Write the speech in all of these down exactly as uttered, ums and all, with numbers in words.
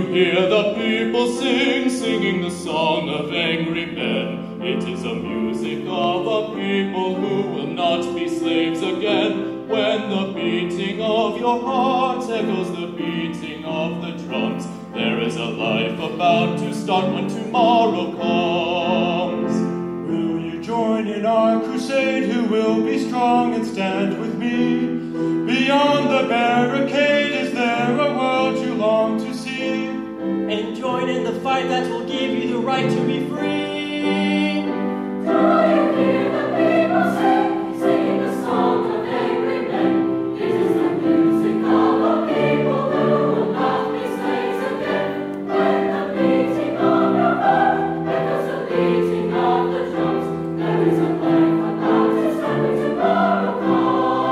hear the people sing, singing the song of angry men. It is a music of a people who will not be slaves again. When the beating of your heart echoes the beating of the drums, there is a life about to start when tomorrow comes. Will you join in our crusade? Who will be strong and stand with me? Beyond the barricade, is there a world you long to see? And join in the fight that will give you the right to be free. Do you hear the people sing, singing the song of angry men? It is the music of a people who will not be slaves again. When the beating of your heart echoes the beating of the drums, there is a life about to start when tomorrow comes.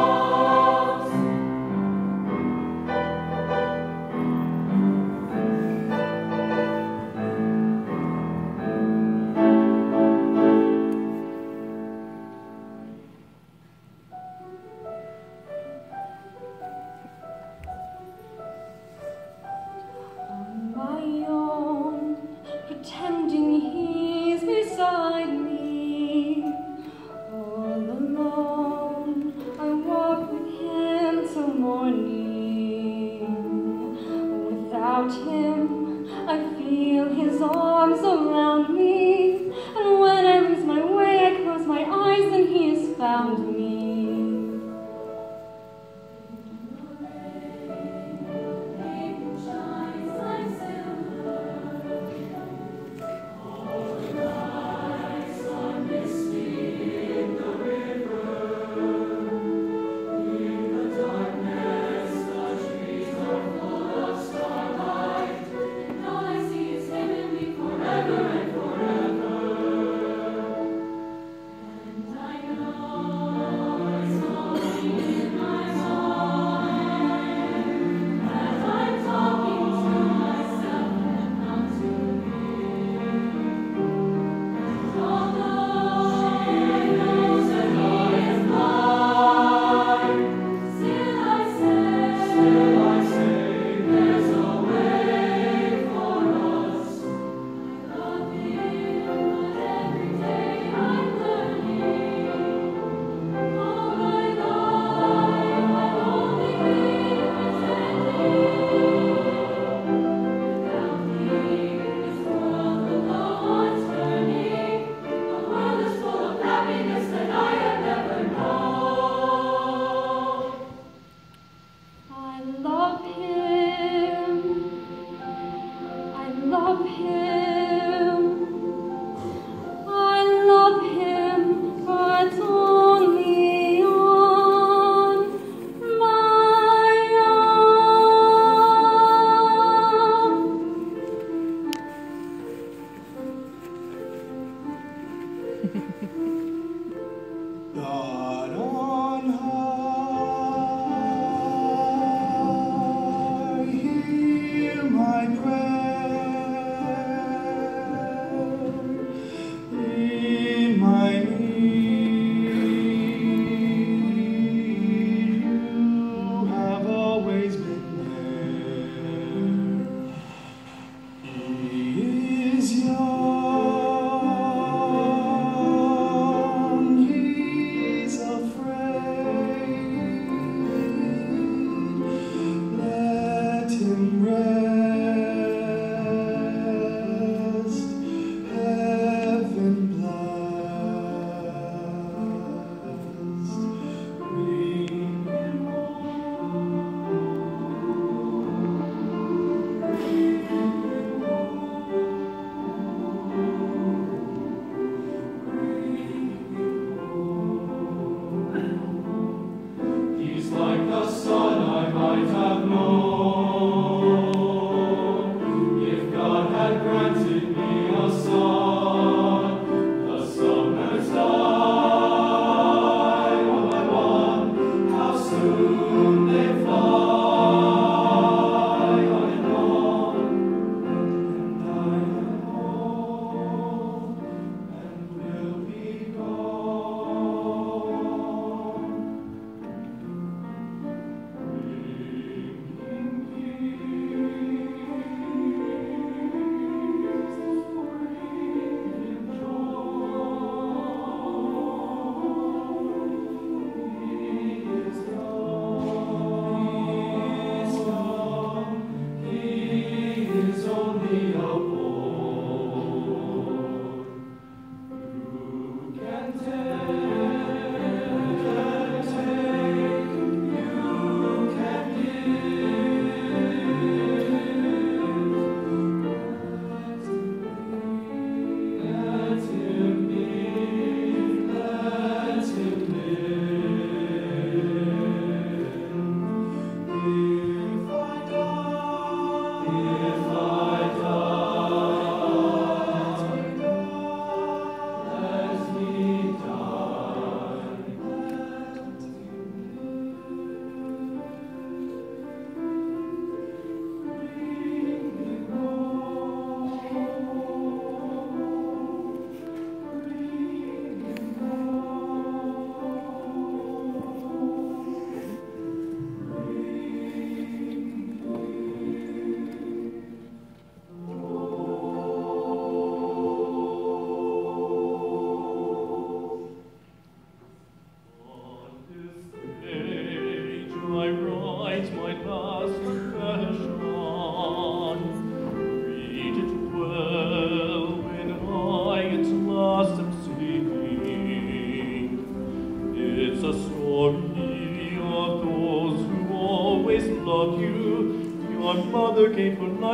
My own, pretending he's beside me. All alone, I walk with him till morning. Without him, I feel his arms around me. And when I lose my way, I close my eyes and he has found me. God on high, hear my prayer.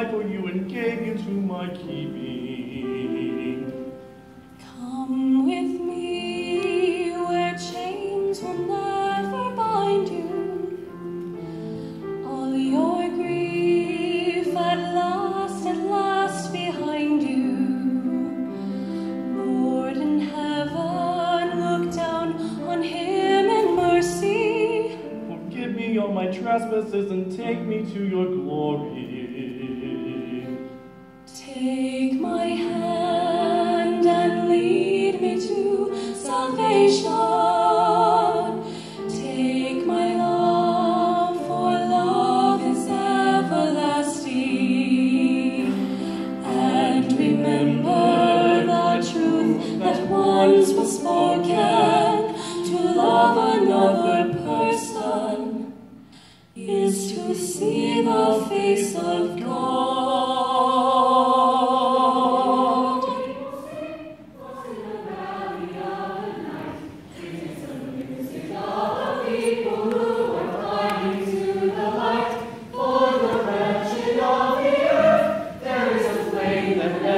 died for you and gave you to my keeping. Come with me where chains will never bind you. All your grief at last, at last behind you. Lord in heaven, look down on him in mercy. Forgive me all my trespasses and take me to your glory. Take my hand and lead me to salvation. Take my love, for love is everlasting. And remember the truth that once was spoken, to love another person is to see the face of God. That